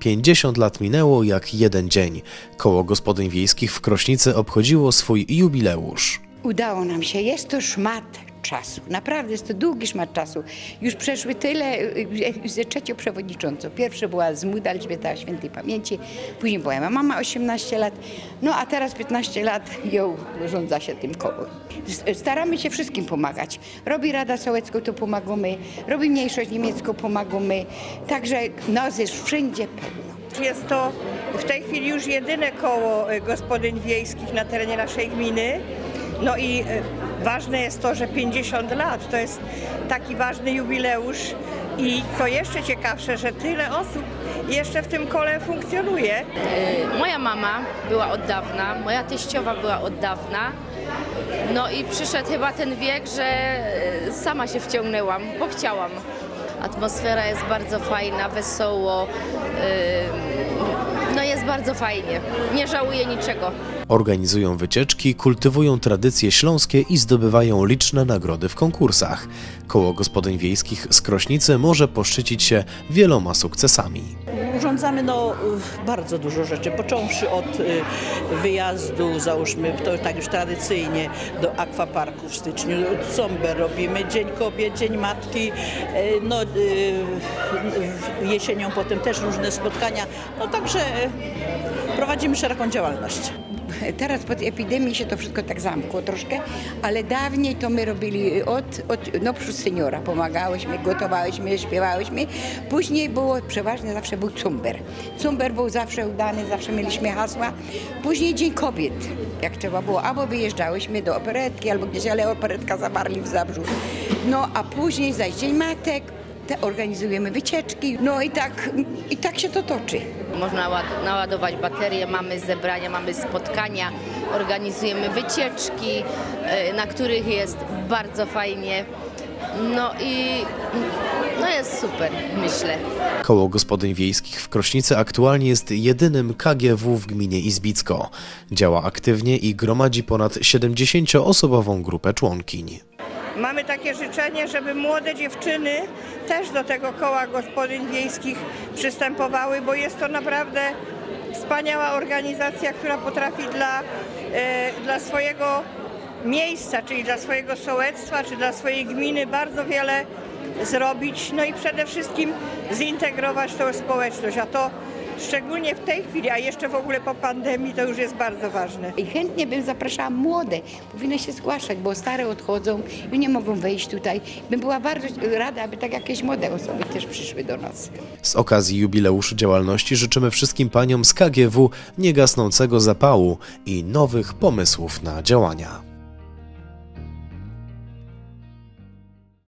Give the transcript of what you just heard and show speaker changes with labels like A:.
A: 50 lat minęło jak jeden dzień. Koło Gospodyń Wiejskich w Krośnicy obchodziło swój jubileusz.
B: Udało nam się, jest to szmat czasu, naprawdę jest to długi szmat czasu. Już przeszły tyle, ze trzecią przewodniczącą. Pierwsza była Zmuda Elżbieta świętej pamięci, później była moja mama 18 lat, no a teraz 15 lat ją rządza się tym kołem. Staramy się wszystkim pomagać. Robi Rada Sołecka, to pomagamy, robi Mniejszość Niemiecką, pomagamy, także nas jest wszędzie pełno.
C: Jest to w tej chwili już jedyne koło gospodyń wiejskich na terenie naszej gminy. No i ważne jest to, że 50 lat to jest taki ważny jubileusz i co jeszcze ciekawsze, że tyle osób jeszcze w tym kole funkcjonuje.
D: Moja mama była od dawna, moja teściowa była od dawna. No i przyszedł chyba ten wiek, że sama się wciągnęłam, bo chciałam. Atmosfera jest bardzo fajna, wesoło, no jest bardzo fajnie, nie żałuję niczego.
A: Organizują wycieczki, kultywują tradycje śląskie i zdobywają liczne nagrody w konkursach. Koło Gospodyń Wiejskich z Krośnicy może poszczycić się wieloma sukcesami.
E: Urządzamy bardzo dużo rzeczy, począwszy od wyjazdu, załóżmy, to tak już tradycyjnie, do akwaparku w styczniu, Zomber robimy, Dzień Kobiet, Dzień Matki, no, jesienią potem też różne spotkania, no także prowadzimy szeroką działalność.
B: Teraz pod epidemią się to wszystko tak zamkło troszkę, ale dawniej to my robili no przy seniora pomagałyśmy, gotowałyśmy, śpiewałyśmy. Później było, przeważnie zawsze był cumber. Cumber był zawsze udany, zawsze mieliśmy hasła. Później Dzień Kobiet, jak trzeba było, albo wyjeżdżałyśmy do operetki, albo gdzieś, ale operetka zawarli w Zabrzu. No a później zaś Dzień Matek, organizujemy wycieczki, no i tak się to toczy.
D: Można naładować baterie, mamy zebrania, mamy spotkania, organizujemy wycieczki, na których jest bardzo fajnie. No i jest super, myślę.
A: Koło Gospodyń Wiejskich w Krośnicy aktualnie jest jedynym KGW w gminie Izbicko. Działa aktywnie i gromadzi ponad 70-osobową grupę członkiń.
C: Mamy takie życzenie, żeby młode dziewczyny też do tego koła gospodyń wiejskich przystępowały, bo jest to naprawdę wspaniała organizacja, która potrafi dla swojego miejsca, czyli dla swojego sołectwa, czy dla swojej gminy bardzo wiele zrobić, no i przede wszystkim zintegrować tą społeczność, a to szczególnie w tej chwili, a jeszcze w ogóle po pandemii, to już jest bardzo ważne.
B: I chętnie bym zapraszała młode, powinny się zgłaszać, bo stare odchodzą i nie mogą wejść tutaj. Bym była bardzo rada, aby tak jakieś młode osoby też przyszły do nas.
A: Z okazji jubileuszu działalności życzymy wszystkim paniom z KGW niegasnącego zapału i nowych pomysłów na działania.